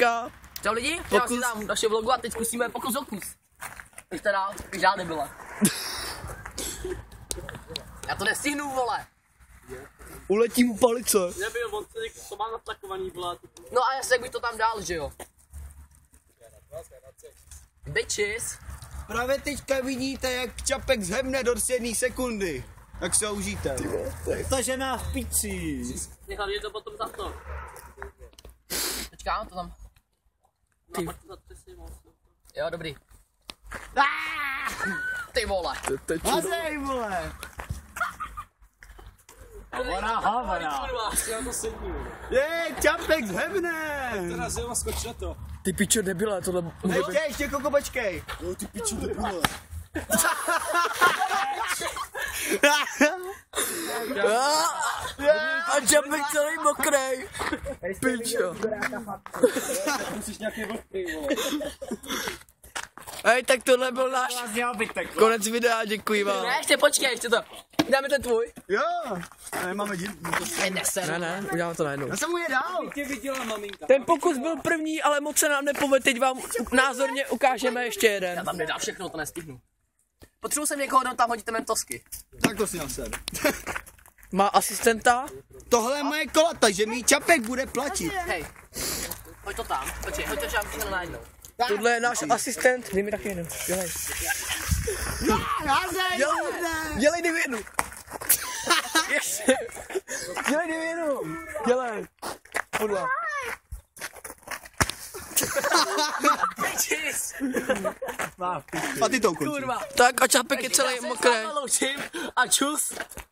teďka. Čau lidi, já si dám naše vlogu a teď zkusíme pokus o kus. Už teda, žádná nebyla. Já to nestihnu, vole. Uletí mu palice. Nebyl, on to má natlakovaný, vole. No a jasně, jak bych to tam dál, že jo? Bitches. Právě teďka vidíte, jak Čapek zhebne do 7 sekundy. Tak se ho užijte. Ta žena v piči. Hlavně to potom za to. Počkám, to tam. Ty. Jo, dobrý. Ty vole. Hazej, vole. Hovada. Já to sedí. Čapek zhebne. Teraz jo, skoč na to. Ty pičo debile, tohle... Ještě Koko, počkej. Jo, ty piču debile. A Čapek celý mokrej. Pičo. Musíš nějaký vlhký, vole. Hej, tak tohle byl náš konec videa, děkuji vám. Ne, ještě počkej, ještě to. Dáme ten tvůj. Jo. Nemáme díl. Ne, uděláme to najednou. Já jsem mu je dal. Tě viděla maminka. Ten pokus byl první, ale moc se nám nepovedl, teď vám názorně ukážeme ještě Já jeden. tam nedám všechno, to nestihnu. Potřebuji sem někoho, tam hodíte mentosky. Tak to si naser. Má asistenta? Tohle je moje kola, takže mi Čapek bude platit. Hej. Hoď to tam, počkej, hoď to žám všechno najednou. Tohle je náš asistent, dej mi taky jeden. Dělej. Dělej 9. Ještě. Dělej 9. Dělej. Podle. Bitches. A ty to ukončí. Kurva. Tak a Čapek je celý mokrý. Já se s váma loučím a čus.